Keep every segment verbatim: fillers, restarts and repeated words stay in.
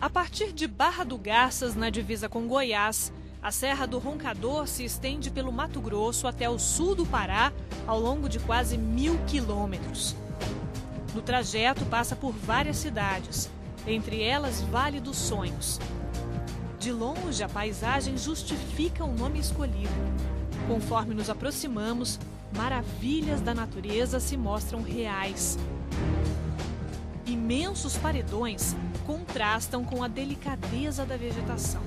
A partir de Barra do Garças, na divisa com Goiás, a Serra do Roncador se estende pelo Mato Grosso até o sul do Pará, ao longo de quase mil quilômetros. No trajeto, passa por várias cidades, entre elas Vale dos Sonhos. De longe, a paisagem justifica o nome escolhido. Conforme nos aproximamos, maravilhas da natureza se mostram reais. Imensos paredões contrastam com a delicadeza da vegetação.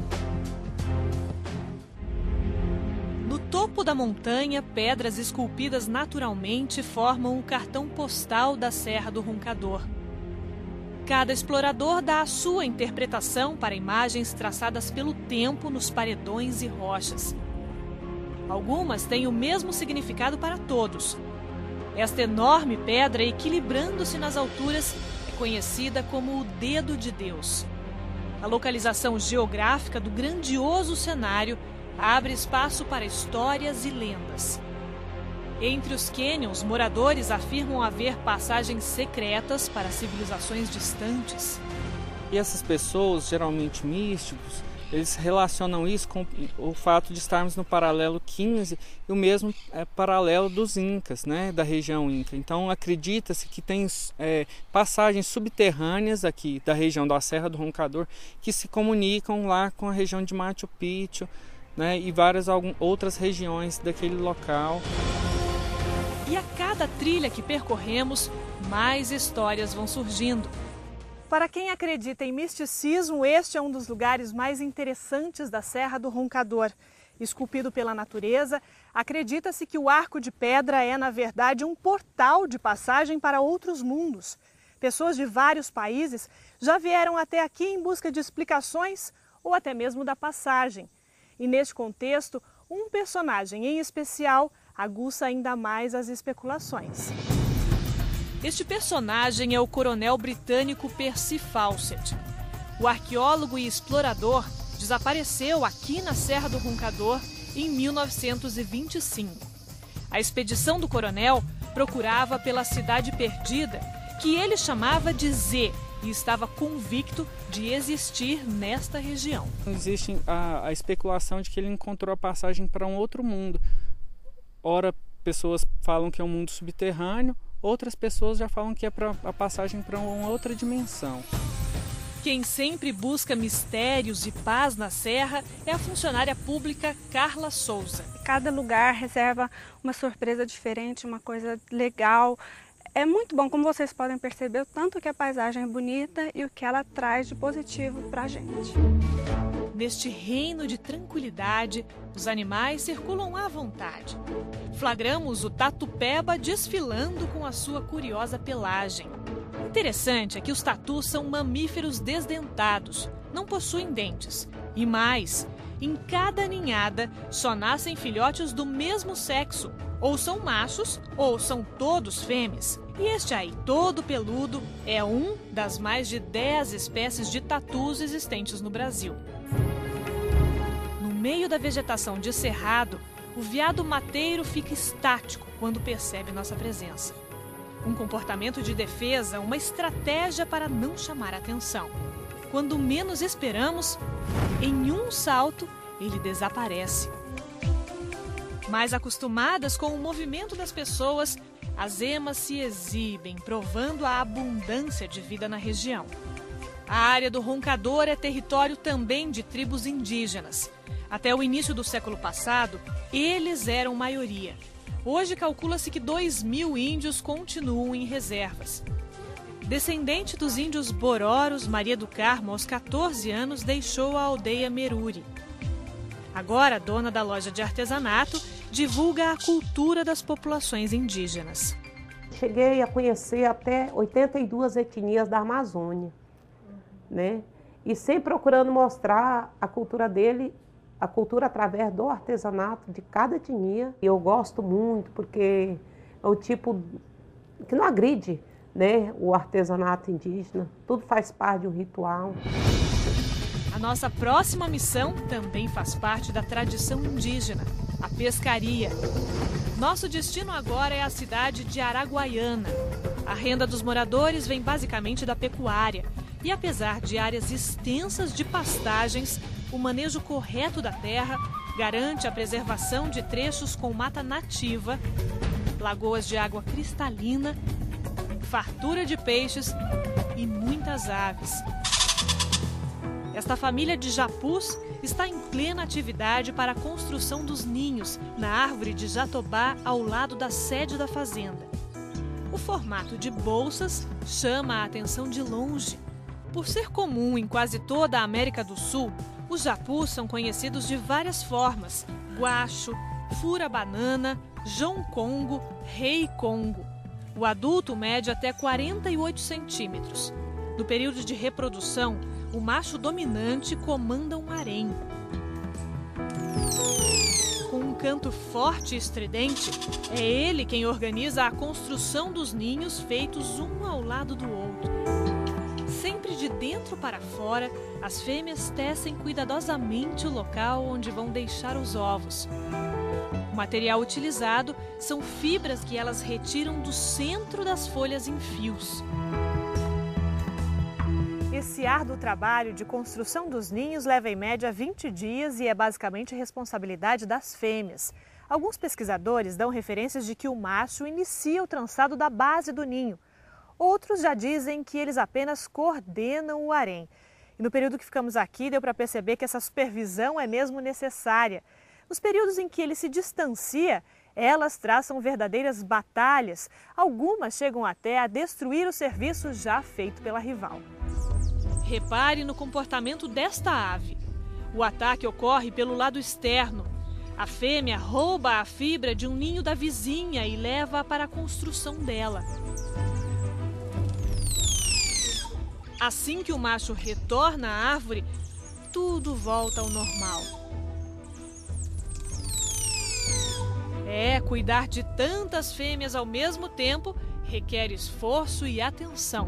No topo da montanha, pedras esculpidas naturalmente formam o cartão postal da Serra do Roncador. Cada explorador dá a sua interpretação para imagens traçadas pelo tempo nos paredões e rochas. Algumas têm o mesmo significado para todos. Esta enorme pedra, equilibrando-se nas alturas, é conhecida como o Dedo de Deus. A localização geográfica do grandioso cenário abre espaço para histórias e lendas. Entre os cânions, moradores afirmam haver passagens secretas para civilizações distantes. E essas pessoas, geralmente místicos, eles relacionam isso com o fato de estarmos no paralelo quinze e o mesmo é, paralelo dos Incas, né, da região Inca. Então acredita-se que tem é, passagens subterrâneas aqui da região da Serra do Roncador que se comunicam lá com a região de Machu Picchu, né, e várias algumas outras regiões daquele local. E a cada trilha que percorremos, mais histórias vão surgindo. Para quem acredita em misticismo, este é um dos lugares mais interessantes da Serra do Roncador. Esculpido pela natureza, acredita-se que o Arco de Pedra é, na verdade, um portal de passagem para outros mundos. Pessoas de vários países já vieram até aqui em busca de explicações ou até mesmo da passagem. E neste contexto, um personagem em especial aguça ainda mais as especulações. Este personagem é o coronel britânico Percy Fawcett. O arqueólogo e explorador desapareceu aqui na Serra do Roncador em mil novecentos e vinte e cinco. A expedição do coronel procurava pela cidade perdida, que ele chamava de Z, e estava convicto de existir nesta região. Existe a, a especulação de que ele encontrou a passagem para um outro mundo. Ora, pessoas falam que é um mundo subterrâneo, outras pessoas já falam que é pra, a passagem para uma outra dimensão. Quem sempre busca mistérios e paz na Serra é a funcionária pública Carla Souza. Cada lugar reserva uma surpresa diferente, uma coisa legal. É muito bom, como vocês podem perceber, o tanto que a paisagem é bonita e o que ela traz de positivo para a gente. Neste reino de tranquilidade, os animais circulam à vontade. Flagramos o tatu-peba desfilando com a sua curiosa pelagem. Interessante é que os tatus são mamíferos desdentados, não possuem dentes. E mais, em cada ninhada só nascem filhotes do mesmo sexo, ou são machos ou são todos fêmeas. E este aí, todo peludo, é um das mais de dez espécies de tatus existentes no Brasil. No meio da vegetação de cerrado, o veado mateiro fica estático quando percebe nossa presença. Um comportamento de defesa, uma estratégia para não chamar a atenção. Quando menos esperamos, em um salto, ele desaparece. Mais acostumadas com o movimento das pessoas, as emas se exibem, provando a abundância de vida na região. A área do Roncador é território também de tribos indígenas. Até o início do século passado, eles eram maioria. Hoje calcula-se que dois mil índios continuam em reservas. Descendente dos índios Bororos, Maria do Carmo, aos quatorze anos, deixou a aldeia Meruri. Agora, dona da loja de artesanato, divulga a cultura das populações indígenas. Cheguei a conhecer até oitenta e duas etnias da Amazônia, né? E sempre procurando mostrar a cultura dele, a cultura através do artesanato de cada etnia. E eu gosto muito porque é um tipo que não agride, né, o artesanato indígena. Tudo faz parte de um ritual. A nossa próxima missão também faz parte da tradição indígena, a pescaria. Nosso destino agora é a cidade de Araguaiana. A renda dos moradores vem basicamente da pecuária E apesar de áreas extensas de pastagens, o manejo correto da terra garante a preservação de trechos com mata nativa, lagoas de água cristalina, fartura de peixes e muitas aves. Esta família de japus está em plena atividade para a construção dos ninhos na árvore de jatobá ao lado da sede da fazenda. O formato de bolsas chama a atenção de longe. Por ser comum em quase toda a América do Sul, os japus são conhecidos de várias formas: guacho, fura-banana, joncongo, rei-congo. O adulto mede até quarenta e oito centímetros. No período de reprodução, o macho dominante comanda um harém. Com um canto forte e estridente, é ele quem organiza a construção dos ninhos feitos um ao lado do outro. Sempre de dentro para fora, as fêmeas tecem cuidadosamente o local onde vão deixar os ovos. O material utilizado são fibras que elas retiram do centro das folhas em fios. Esse árduo trabalho de construção dos ninhos leva em média vinte dias e é basicamente responsabilidade das fêmeas. Alguns pesquisadores dão referências de que o macho inicia o trançado da base do ninho. Outros já dizem que eles apenas coordenam o harém. E no período que ficamos aqui, deu para perceber que essa supervisão é mesmo necessária. Nos períodos em que ele se distancia, elas traçam verdadeiras batalhas. Algumas chegam até a destruir o serviço já feito pela rival. Repare no comportamento desta ave. O ataque ocorre pelo lado externo. A fêmea rouba a fibra de um ninho da vizinha e leva-a para a construção dela. Assim que o macho retorna à árvore, tudo volta ao normal. É, cuidar de tantas fêmeas ao mesmo tempo requer esforço e atenção.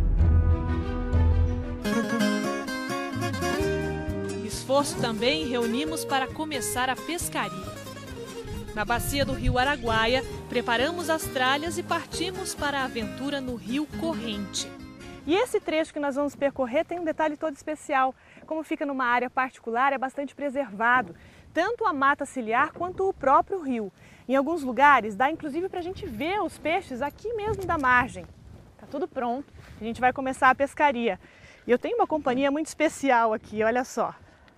Esforço também reunimos para começar a pescaria. Na bacia do rio Araguaia, preparamos as tralhas e partimos para a aventura no rio Corrente. E esse trecho que nós vamos percorrer tem um detalhe todo especial. Como fica numa área particular, é bastante preservado, tanto a mata ciliar quanto o próprio rio. Em alguns lugares dá inclusive para a gente ver os peixes aqui mesmo da margem. Tá tudo pronto, a gente vai começar a pescaria. E eu tenho uma companhia muito especial aqui, olha só.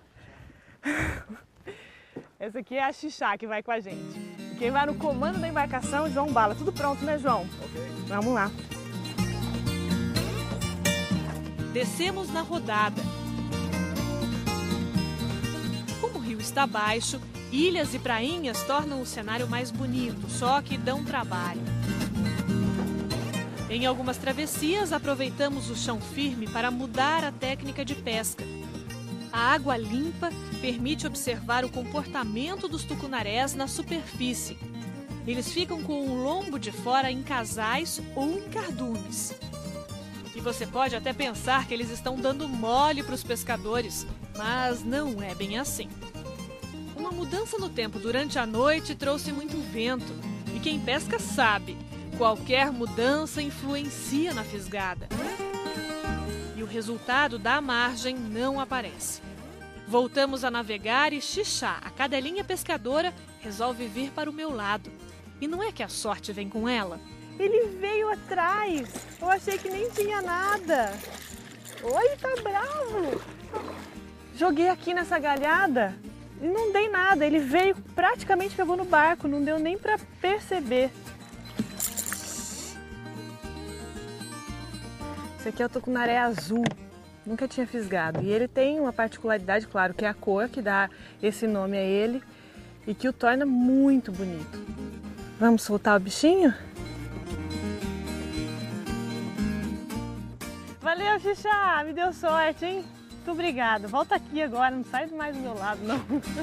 Essa aqui é a Xixá que vai com a gente. Quem vai no comando da embarcação é João Bala. Tudo pronto, né, João? Ok. Vamos lá. Descemos na rodada. Como o rio está baixo, ilhas e prainhas tornam o cenário mais bonito, só que dão trabalho. Em algumas travessias, aproveitamos o chão firme para mudar a técnica de pesca. A água limpa permite observar o comportamento dos tucunarés na superfície. Eles ficam com o lombo de fora em casais ou em cardumes. E você pode até pensar que eles estão dando mole para os pescadores, mas não é bem assim. Uma mudança no tempo durante a noite trouxe muito vento, e quem pesca sabe, qualquer mudança influencia na fisgada. E o resultado da margem não aparece. Voltamos a navegar e Xixá, a cadelinha pescadora, resolve vir para o meu lado. E não é que a sorte vem com ela? Ele veio atrás. Eu achei que nem tinha nada. Oi, tá bravo. Joguei aqui nessa galhada e não dei nada. Ele veio, praticamente pegou no barco, não deu nem para perceber. Esse aqui é o tucunaré azul. Nunca tinha fisgado. E ele tem uma particularidade, claro, que é a cor que dá esse nome a ele e que o torna muito bonito. Vamos soltar o bichinho? Valeu, Xixá! Me deu sorte, hein? Muito obrigada. Volta aqui agora, não sai mais do meu lado, não.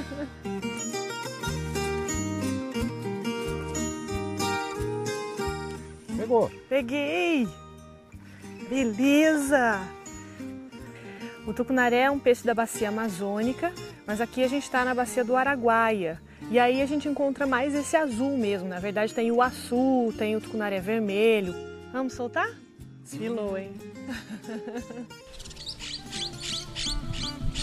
Pegou? Peguei! Beleza! O tucunaré é um peixe da bacia amazônica, mas aqui a gente está na bacia do Araguaia. E aí a gente encontra mais esse azul mesmo. Na verdade tem o açu, tem o tucunaré vermelho. Vamos soltar? Desfilou, hein?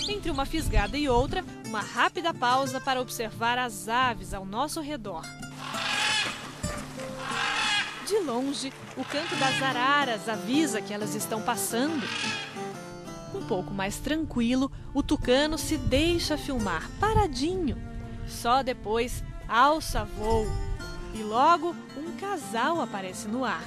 Entre uma fisgada e outra, uma rápida pausa para observar as aves ao nosso redor. De longe, o canto das araras avisa que elas estão passando. Um pouco mais tranquilo, o tucano se deixa filmar, paradinho. Só depois alça voo e logo um casal aparece no ar.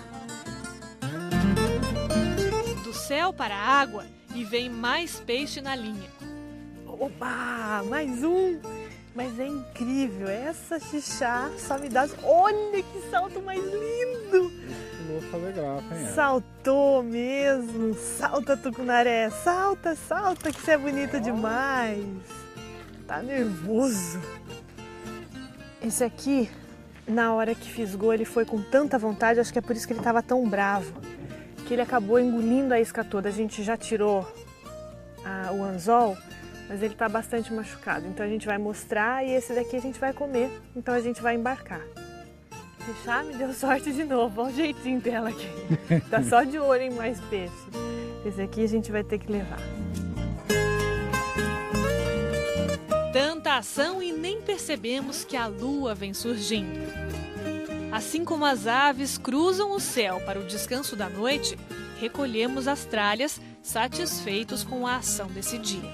Do céu para a água e vem mais peixe na linha. Opa, mais um! Mas é incrível, essa xixá só me dá... Olha que salto mais lindo! Vou fazer graça, hein? Saltou mesmo! Salta, tucunaré! Salta, salta, que você é bonita demais! Tá nervoso! Esse aqui, na hora que fisgou, ele foi com tanta vontade, acho que é por isso que ele tava tão bravo, que ele acabou engolindo a isca toda. A gente já tirou a, o anzol, mas ele está bastante machucado. Então a gente vai mostrar e esse daqui a gente vai comer. Então a gente vai embarcar. Xixá me deu sorte de novo. Olha o jeitinho dela aqui. Tá só de olho em mais peixe. Esse aqui a gente vai ter que levar. Tanta ação e nem percebemos que a lua vem surgindo. Assim como as aves cruzam o céu para o descanso da noite, recolhemos as tralhas, satisfeitos com a ação desse dia.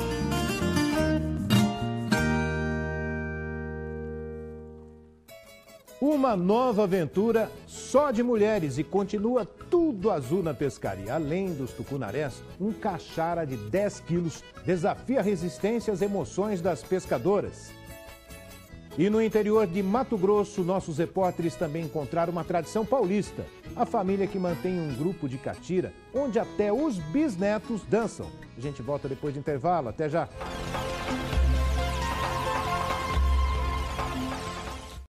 Uma nova aventura só de mulheres e continua tudo azul na pescaria. Além dos tucunarés, um caixara de dez quilos desafia a resistência às emoções das pescadoras. E no interior de Mato Grosso, nossos repórteres também encontraram uma tradição paulista. A família que mantém um grupo de catira, onde até os bisnetos dançam. A gente volta depois do intervalo. Até já!